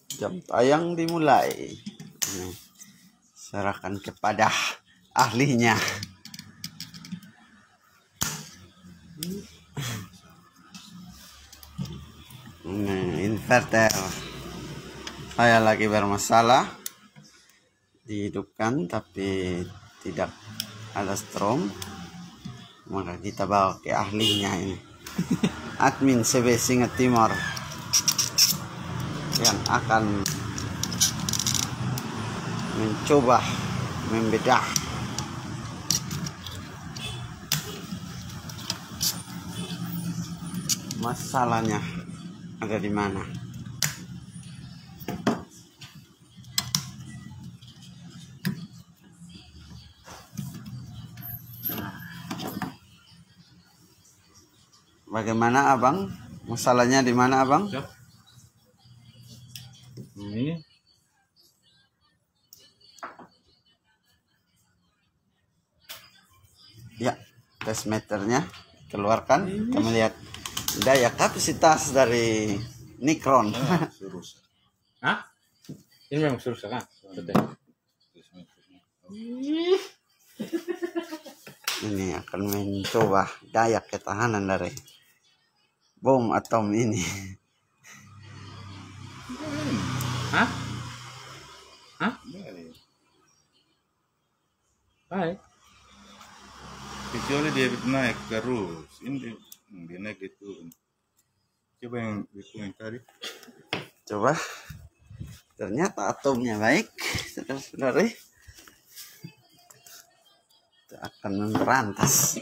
Jam tayang dimulai. Ini, serahkan kepada ahlinya. Ini inverter. Saya lagi bermasalah. Dihidupkan tapi tidak ada strom. Maka kita bawa ke ahlinya ini. Admin CB Singa Timor yang akan mencoba membedah masalahnya ada di mana. Bagaimana abang? Masalahnya di mana abang? Ini ya, tes meternya keluarkan. Kita melihat daya kapasitas dari Nikron. Hah? Ini memang susah kan? Ini akan mencoba daya ketahanan dari bom atom ini. Hah? Hah? Baik. Kecuali dia naik terus, ini dia naik itu. Coba yang tadi. Coba, ternyata atomnya baik, saudara-saudari. Kita akan memberantas.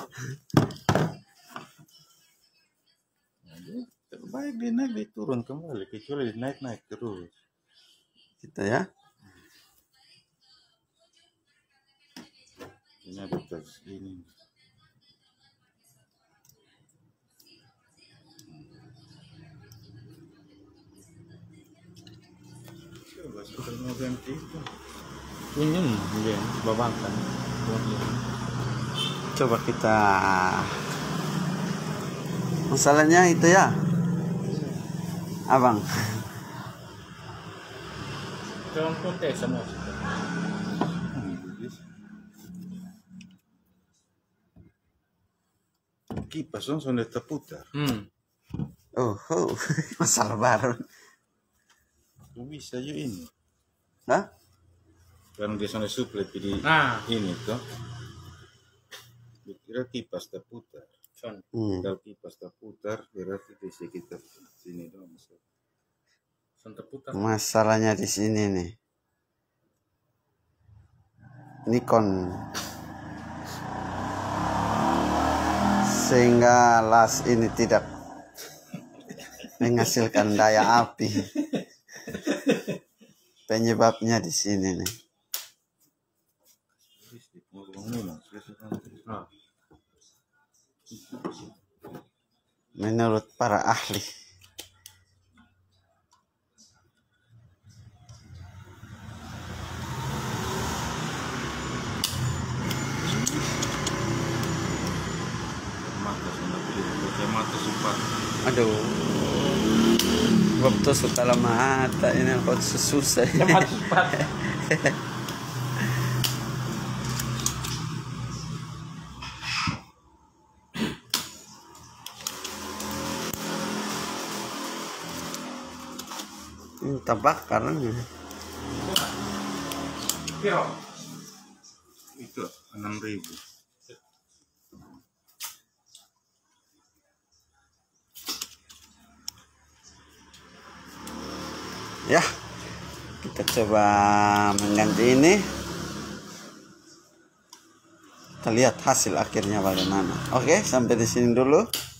Terbaik dia naik dia turun kembali, kecuali dia naik terus. Gitu ya. Ini ada tes ini. Coba sudah mau ganti itu. Punyum dia babangkan. Coba kita. Masalahnya itu ya, abang. Jangan kontes sama. Kipas sudah terputar. Oh, masalah baru. Bisa juga ini. Hah? Karena dia sudah suplai di ini tuh. Kira kipas terputar. Kalau kipas terputar berarti di sekitar sini dong. Masalahnya di sini nih. Nikon. Sehingga las ini tidak menghasilkan daya api. Penyebabnya di sini nih. Menurut para ahli. Mata sempat. Aduh. Waktu suka mata ini kok susah. Cepat cepat. Ini terbakar nih. Itu 6.000. Ya, kita coba mengganti ini. Kita lihat hasil akhirnya bagaimana. Oke, sampai di sini dulu.